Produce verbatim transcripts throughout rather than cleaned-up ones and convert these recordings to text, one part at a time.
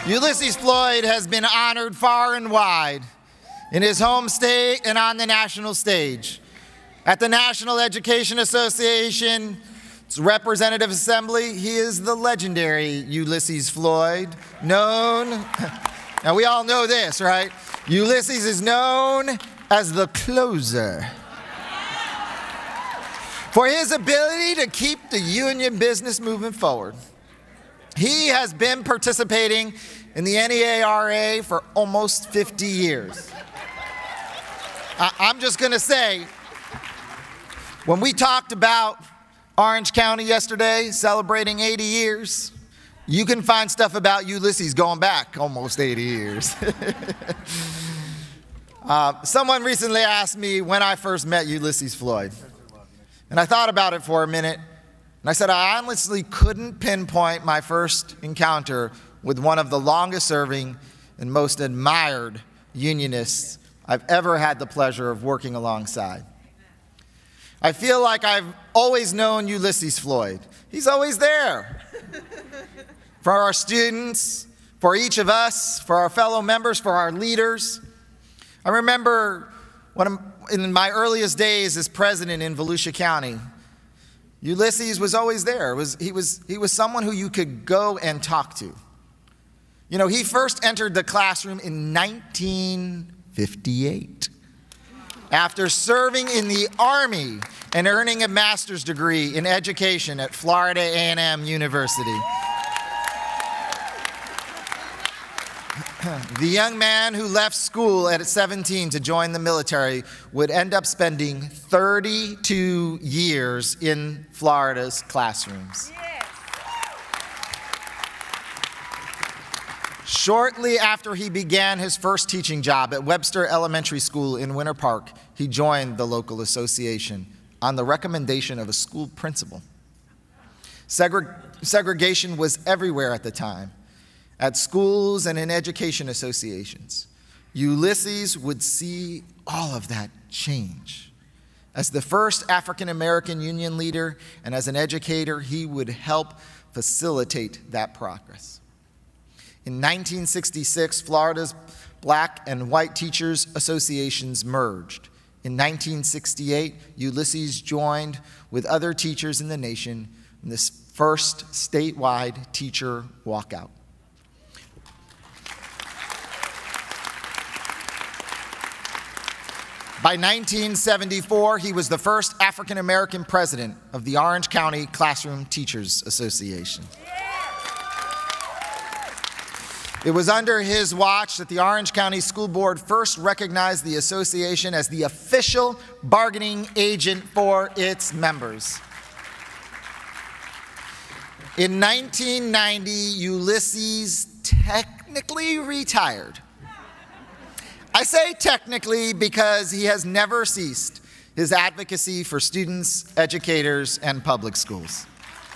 Ulysses Floyd has been honored far and wide in his home state and on the national stage. At the National Education Association's Representative Assembly, he is the legendary Ulysses Floyd, known, now we all know this, right? Ulysses is known as the closer for his ability to keep the union business moving forward. He has been participating in the N E A R A for almost fifty years. I- I'm just gonna say, when we talked about Orange County yesterday, celebrating eighty years, you can find stuff about Ulysses going back almost eighty years. uh, someone recently asked me when I first met Ulysses Floyd. And I thought about it for a minute, and I said I honestly couldn't pinpoint my first encounter with one of the longest serving and most admired unionists I've ever had the pleasure of working alongside. I feel like I've always known Ulysses Floyd. He's always there. For our students, for each of us, for our fellow members, for our leaders. I remember when in my earliest days as president in Volusia County, Ulysses was always there. It was, he, was, he was someone who you could go and talk to. You know, he first entered the classroom in nineteen fifty-eight. After serving in the Army and earning a master's degree in education at Florida A and M University. The young man who left school at seventeen to join the military would end up spending thirty-two years in Florida's classrooms. Yes. Shortly after he began his first teaching job at Webster Elementary School in Winter Park, he joined the local association on the recommendation of a school principal. Segre- segregation was everywhere at the time, at schools and in education associations. Ulysses would see all of that change. As the first African-American union leader and as an educator, he would help facilitate that progress. In nineteen sixty-six, Florida's Black and White Teachers Associations merged. In nineteen sixty-eight, Ulysses joined with other teachers in the nation in this first statewide teacher walkout. By nineteen seventy-four, he was the first African-American president of the Orange County Classroom Teachers Association. It was under his watch that the Orange County School Board first recognized the association as the official bargaining agent for its members. In nineteen ninety, Ulysses technically retired. I say technically because he has never ceased his advocacy for students, educators, and public schools.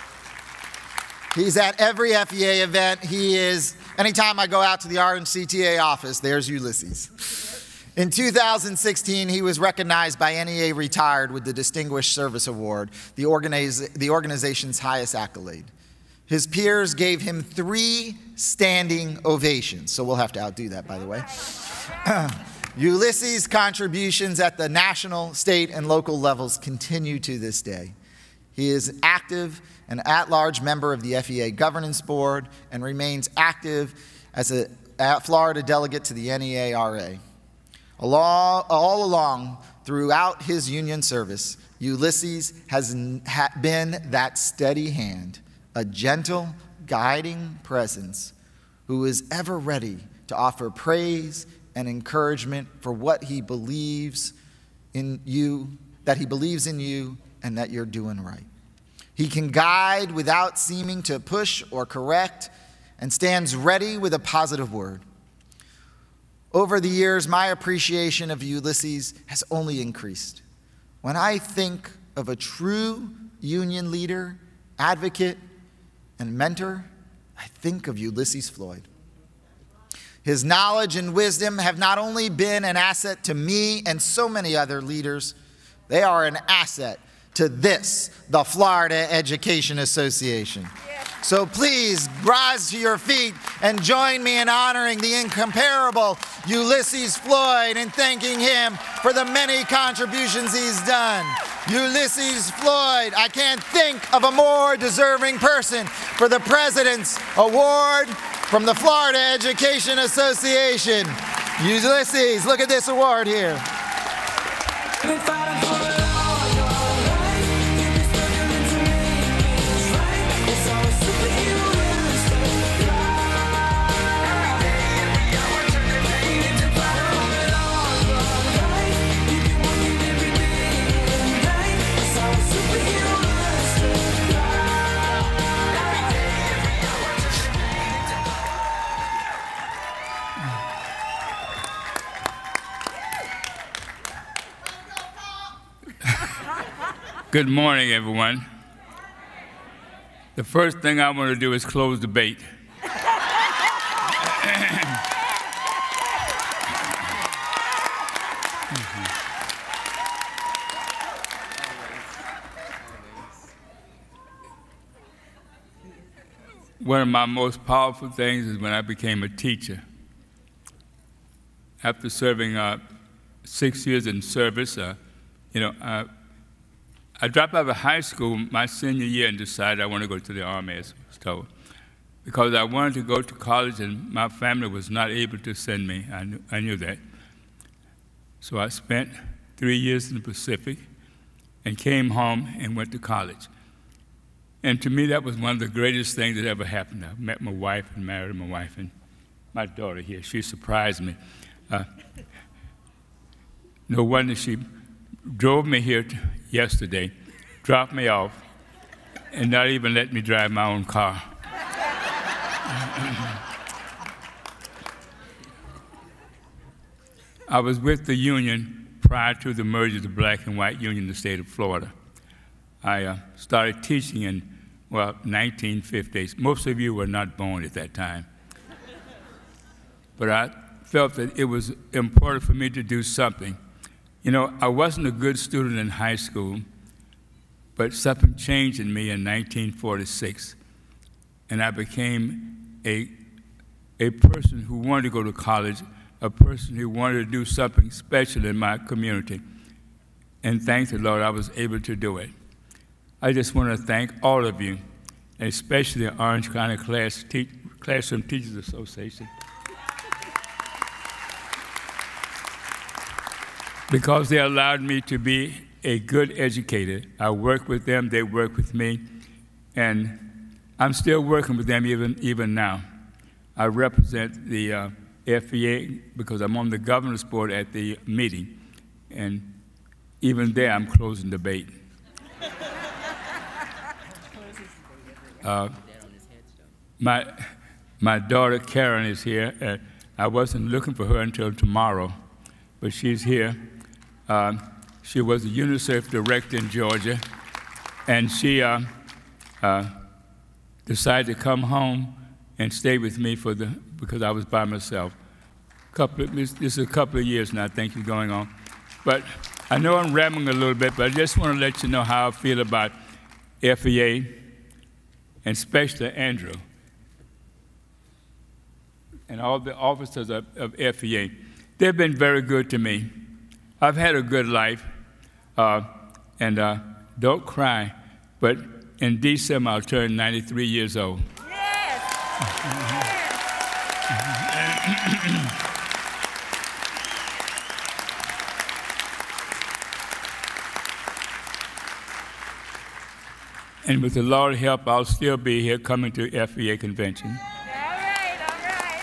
He's at every F E A event. He is, anytime I go out to the Orange C T A office, there's Ulysses. In two thousand sixteen, he was recognized by N E A Retired with the Distinguished Service Award, the, organiz- the organization's highest accolade. His peers gave him three standing ovations, so we'll have to outdo that, by the way. Ulysses' contributions at the national, state, and local levels continue to this day. He is active and at-large member of the F E A Governance Board and remains active as a Florida delegate to the N E A R A. All, all along, throughout his union service, Ulysses has been that steady hand, a gentle, guiding presence who is ever ready to offer praise and encouragement for what he believes in you, that he believes in you and that you're doing right. He can guide without seeming to push or correct and stands ready with a positive word. Over the years, my appreciation of Ulysses has only increased. When I think of a true union leader, advocate, and mentor, I think of Ulysses Floyd. His knowledge and wisdom have not only been an asset to me and so many other leaders, they are an asset to this, the Florida Education Association. Yeah. So please rise to your feet and join me in honoring the incomparable Ulysses Floyd and thanking him for the many contributions he's done. Ulysses Floyd, I can't think of a more deserving person for the President's Award from the Florida Education Association. Ulysses, look at this award here. Good morning, everyone. The first thing I want to do is close debate. One of my most powerful things is when I became a teacher. After serving uh, six years in service, uh, you know, uh, I dropped out of high school my senior year and decided I want to go to the Army, as I was told, because I wanted to go to college and my family was not able to send me. I knew, I knew that. So I spent three years in the Pacific and came home and went to college. And to me, that was one of the greatest things that ever happened. I met my wife and married my wife and my daughter here. She surprised me. Uh, no wonder she drove me here yesterday, dropped me off, and not even let me drive my own car. I was with the union prior to the merger of the Black and White Union in the state of Florida. I uh, started teaching in, well, nineteen fifties. Most of you were not born at that time. But I felt that it was important for me to do something. You know, I wasn't a good student in high school, but something changed in me in nineteen forty-six, and I became a, a person who wanted to go to college, a person who wanted to do something special in my community. And thank the Lord I was able to do it. I just want to thank all of you, especially the Orange County Class Te- Classroom Teachers Association, because they allowed me to be a good educator. I worked with them, they worked with me, and I'm still working with them even, even now. I represent the uh, F E A because I'm on the governor's board at the meeting, and even there I'm closing debate. Uh, my, my daughter Karen is here. Uh, I wasn't looking for her until tomorrow, but she's here. Uh, she was a UNICEF director in Georgia, and she uh, uh, decided to come home and stay with me for the, because I was by myself. Couple of, this, this is a couple of years now, I think, is going on. But I know I'm rambling a little bit, but I just want to let you know how I feel about F E A, and especially Andrew, and all the officers of, of F E A. They've been very good to me. I've had a good life, uh, and uh, don't cry, but in December I'll turn ninety-three years old. Yes. And with the Lord's help, I'll still be here coming to F E A convention. All right, all right.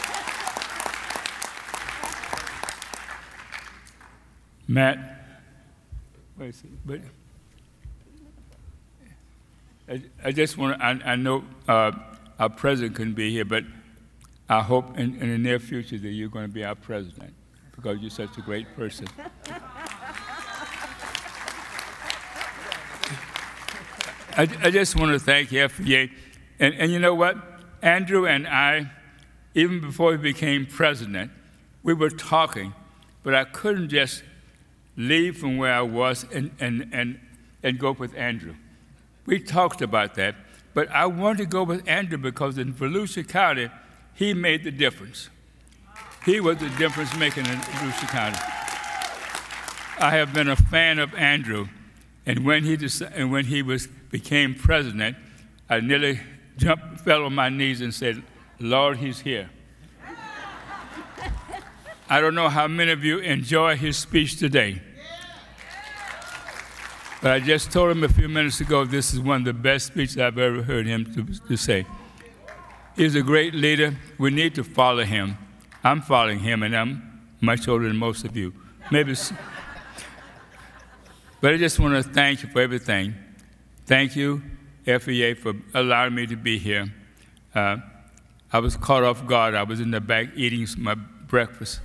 Matt, wait a second, but I, I just want to, I, I know uh, our president couldn't be here, but I hope in, in the near future that you're going to be our president because you're such a great person. I, I just want to thank F E A. And, and you know what? Andrew and I, even before he became president, we were talking, but I couldn't just leave from where I was and, and, and, and go with Andrew. We talked about that But I wanted to go with Andrew because in Volusia County, he made the difference. He was the difference maker in Volusia County. I have been a fan of Andrew, and when he and when he was became president, I nearly jumped, fell on my knees, and said, "Lord, he's here." I don't know how many of you enjoy his speech today, but I just told him a few minutes ago this is one of the best speeches I've ever heard him to, to say. He's a great leader. We need to follow him. I'm following him, and I'm much older than most of you. Maybe, but I just want to thank you for everything. Thank you, F E A, for allowing me to be here. Uh, I was caught off guard. I was in the back eating my breakfast.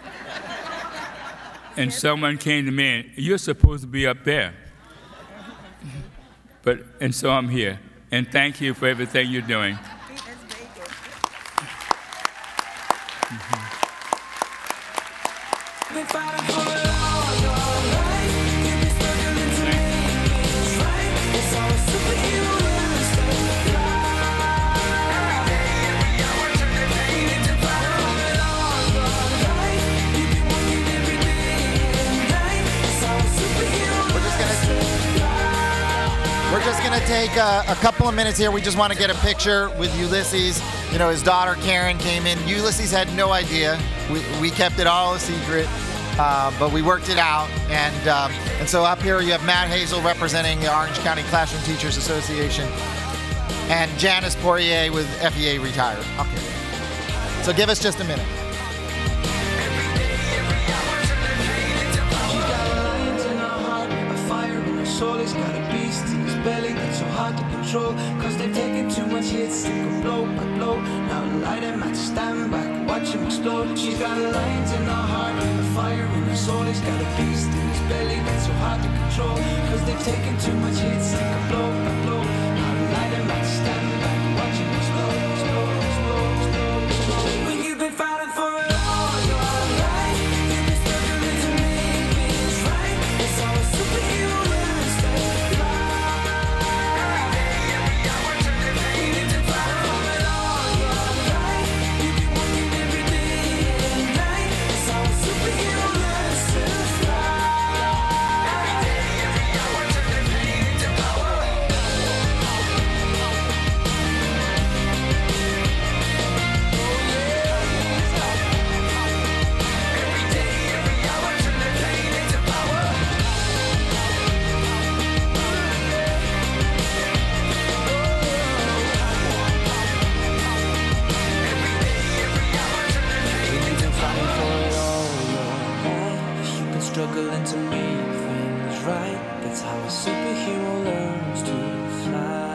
And someone came to me and, "You're supposed to be up there." But, and so I'm here. And thank you for everything you're doing. Mm-hmm. We're just going to take a, a couple of minutes here. We just want to get a picture with Ulysses. You know, his daughter Karen came in. Ulysses had no idea. We, we kept it all a secret, uh, but we worked it out. And, um, and so up here you have Matt Hazel representing the Orange County Classroom Teachers Association, and Janice Poirier with F E A Retired. Okay. So give us just a minute. He's got a beast in his belly that's so hard to control, cause they've taken too much hits, they go blow by blow. Now light him at stand back, watch him explode. She's got lions in her heart, a fire in her soul. He's got a beast in his belly that's so hard to control, cause they've taken too much hits, they go blow by blow. Now light him at stand back, watch him explode, explode, explode, explode, explode. When you've been fighting for it all your life, you've been struggling to make things right. It's all a superhero. Struggling to make things right. That's how a superhero learns to fly.